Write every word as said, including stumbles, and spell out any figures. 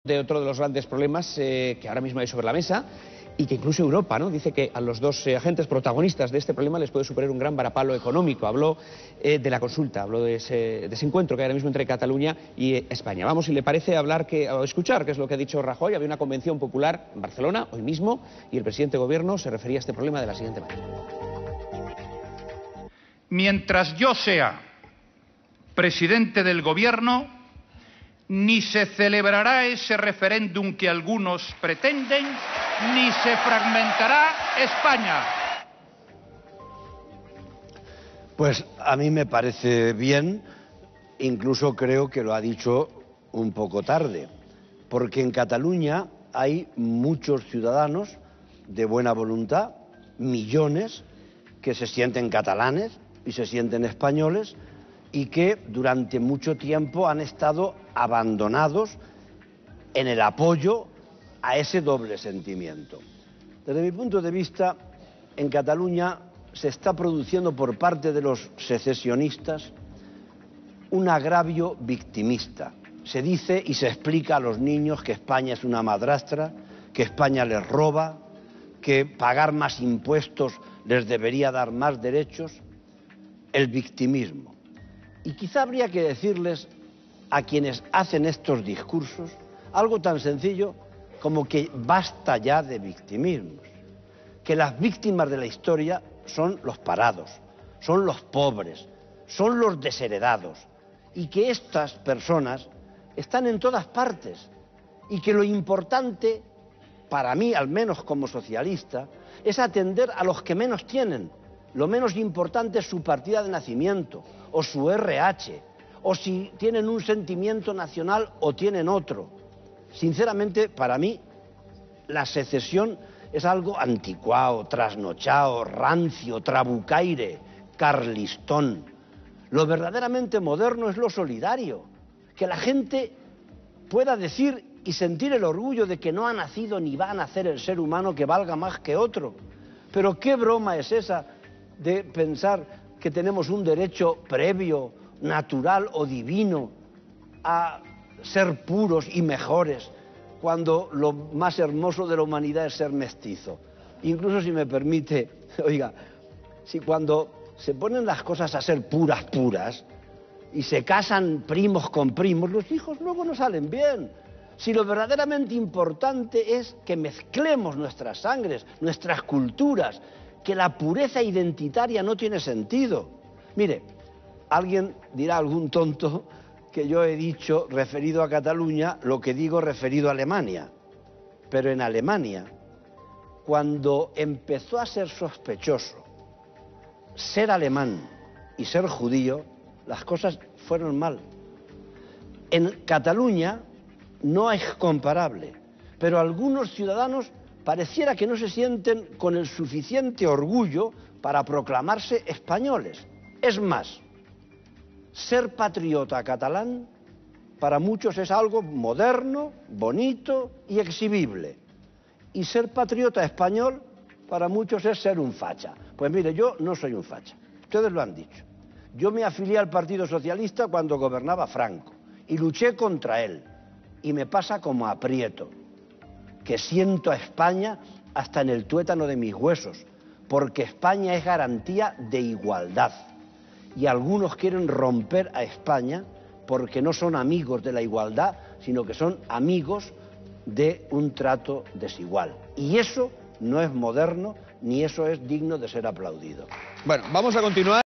De otro de los grandes problemas eh, que ahora mismo hay sobre la mesa y que incluso Europa, ¿no?, dice que a los dos eh, agentes protagonistas de este problema les puede suponer un gran varapalo económico. Habló eh, de la consulta, habló de ese, de ese encuentro que hay ahora mismo entre Cataluña y eh, España. Vamos, si le parece, hablar que, o escuchar qué es lo que ha dicho Rajoy. Había una convención popular en Barcelona hoy mismo y el presidente de gobierno se refería a este problema de la siguiente manera. Mientras yo sea presidente del gobierno, ni se celebrará ese referéndum que algunos pretenden, ni se fragmentará España. Pues a mí me parece bien, incluso creo que lo ha dicho un poco tarde, porque en Cataluña hay muchos ciudadanos de buena voluntad, millones, que se sienten catalanes y se sienten españoles, y que durante mucho tiempo han estado abandonados en el apoyo a ese doble sentimiento. Desde mi punto de vista, en Cataluña se está produciendo por parte de los secesionistas un agravio victimista. Se dice y se explica a los niños que España es una madrastra, que España les roba, que pagar más impuestos les debería dar más derechos. El victimismo. Y quizá habría que decirles a quienes hacen estos discursos algo tan sencillo como que basta ya de victimismos, que las víctimas de la historia son los parados, son los pobres, son los desheredados, y que estas personas están en todas partes, y que lo importante, para mí al menos como socialista, es atender a los que menos tienen. Lo menos importante es su partida de nacimiento, o su erre hache, o si tienen un sentimiento nacional o tienen otro. Sinceramente, para mí, la secesión es algo anticuado, trasnochado, rancio, trabucaire, carlistón. Lo verdaderamente moderno es lo solidario, que la gente pueda decir y sentir el orgullo de que no ha nacido ni va a nacer el ser humano que valga más que otro. Pero ¿qué broma es esa de pensar que tenemos un derecho previo, natural o divino a ser puros y mejores, cuando lo más hermoso de la humanidad es ser mestizo? Incluso, si me permite, oiga, si cuando se ponen las cosas a ser puras, puras, y se casan primos con primos, los hijos luego no salen bien. Si lo verdaderamente importante es que mezclemos nuestras sangres, nuestras culturas, que la pureza identitaria no tiene sentido. Mire, alguien dirá, algún tonto, que yo he dicho, referido a Cataluña, lo que digo referido a Alemania. Pero en Alemania, cuando empezó a ser sospechoso ser alemán y ser judío, las cosas fueron mal. En Cataluña no es comparable, pero algunos ciudadanos pareciera que no se sienten con el suficiente orgullo para proclamarse españoles. Es más, ser patriota catalán para muchos es algo moderno, bonito y exhibible. Y ser patriota español para muchos es ser un facha. Pues mire, yo no soy un facha, ustedes lo han dicho. Yo me afilié al Partido Socialista cuando gobernaba Franco y luché contra él. Y me pasa como a Prieto, que siento a España hasta en el tuétano de mis huesos, porque España es garantía de igualdad. Y algunos quieren romper a España porque no son amigos de la igualdad, sino que son amigos de un trato desigual. Y eso no es moderno, ni eso es digno de ser aplaudido. Bueno, vamos a continuar.